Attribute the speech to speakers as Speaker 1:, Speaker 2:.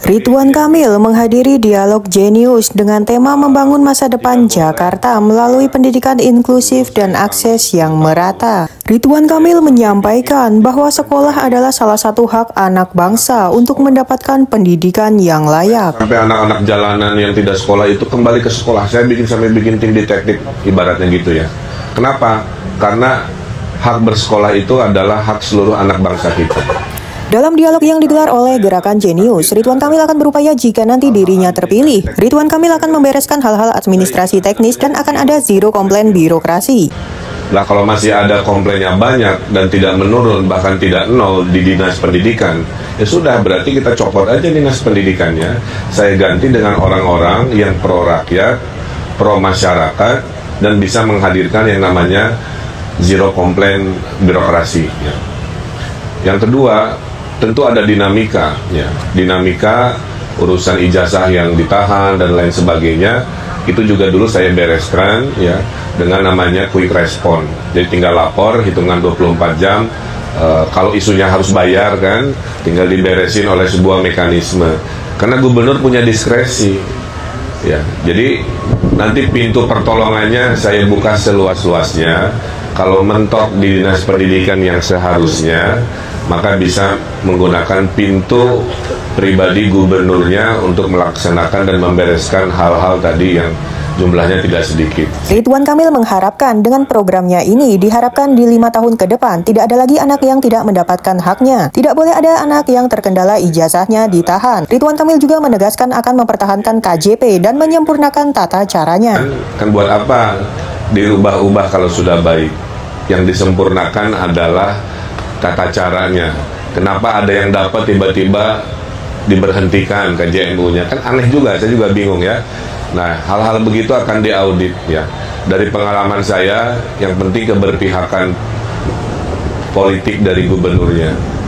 Speaker 1: Ridwan Kamil menghadiri dialog Jenius dengan tema membangun masa depan Jakarta melalui pendidikan inklusif dan akses yang merata. Ridwan Kamil menyampaikan bahwa sekolah adalah salah satu hak anak bangsa untuk mendapatkan pendidikan yang layak.
Speaker 2: Sampai anak-anak jalanan yang tidak sekolah itu kembali ke sekolah. Saya sampai bikin tim detektif ibaratnya gitu ya. Kenapa? Karena hak bersekolah itu adalah hak seluruh anak bangsa kita.
Speaker 1: Dalam dialog yang digelar oleh Gerakan Jenius, Ridwan Kamil akan berupaya jika nanti dirinya terpilih. Ridwan Kamil akan membereskan hal-hal administrasi teknis dan akan ada zero komplain birokrasi.
Speaker 2: Nah, kalau masih ada komplainnya banyak dan tidak menurun, bahkan tidak nol di dinas pendidikan, ya sudah, berarti kita copot aja dinas pendidikannya. Saya ganti dengan orang-orang yang pro rakyat, pro masyarakat, dan bisa menghadirkan yang namanya zero komplain birokrasi. Ya. Yang kedua, tentu ada dinamika, ya. Dinamika urusan ijazah yang ditahan dan lain sebagainya, itu juga dulu saya bereskan ya dengan namanya quick response. Jadi tinggal lapor, hitungan 24 jam, kalau isunya harus bayar kan, tinggal diberesin oleh sebuah mekanisme. Karena gubernur punya diskresi, ya. Jadi nanti pintu pertolongannya saya buka seluas-luasnya. Kalau mentok di dinas pendidikan yang seharusnya, maka bisa menggunakan pintu pribadi gubernurnya untuk melaksanakan dan membereskan hal-hal tadi yang jumlahnya tidak sedikit.
Speaker 1: Ridwan Kamil mengharapkan dengan programnya ini diharapkan di 5 tahun ke depan tidak ada lagi anak yang tidak mendapatkan haknya. Tidak boleh ada anak yang terkendala ijazahnya ditahan. Ridwan Kamil juga menegaskan akan mempertahankan KJP dan menyempurnakan tata caranya.
Speaker 2: Kan buat apa dirubah-ubah kalau sudah baik? Yang disempurnakan adalah tata caranya. Kenapa ada yang dapat tiba-tiba diberhentikan KJMU-nya? Kan aneh juga, saya juga bingung ya. Nah, hal-hal begitu akan diaudit ya. Dari pengalaman saya, yang penting keberpihakan politik dari gubernurnya.